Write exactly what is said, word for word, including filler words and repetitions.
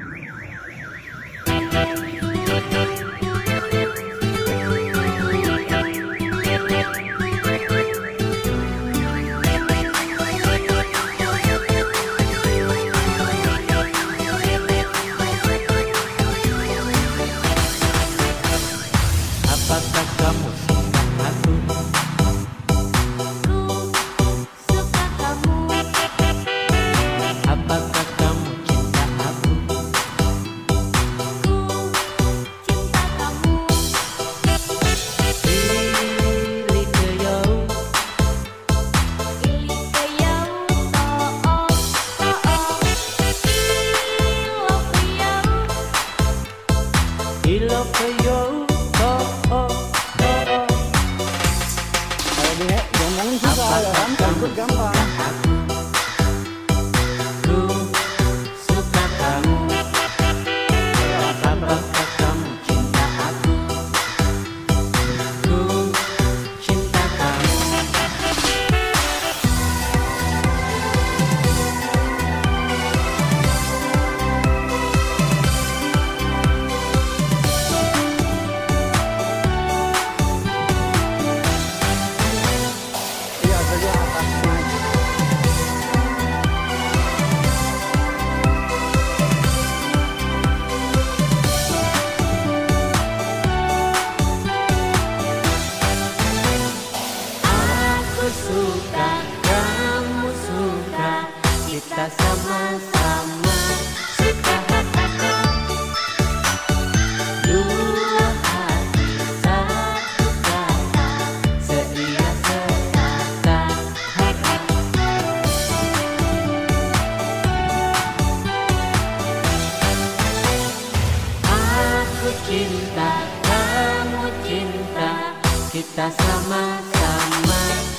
Apakah kamu suka aku? Ku suka kamu. Apakah kamu cinta aku? Ku cinta kamu. Ili keyo, Ili keyo oh oh oh oh. ilo keyo, oh oh oh oh. Kalau dia ngomongin susah ya kan, takut gampang. Ku suka kamu. Apakah kamu cinta aku? Ku cinta kamu. Iya saja atasnya. Aku suka, kamu suka, kita sama-sama suka. Dua hati, satu kata, seia sekata hati. Aku cinta, kamu cinta, kita sama-sama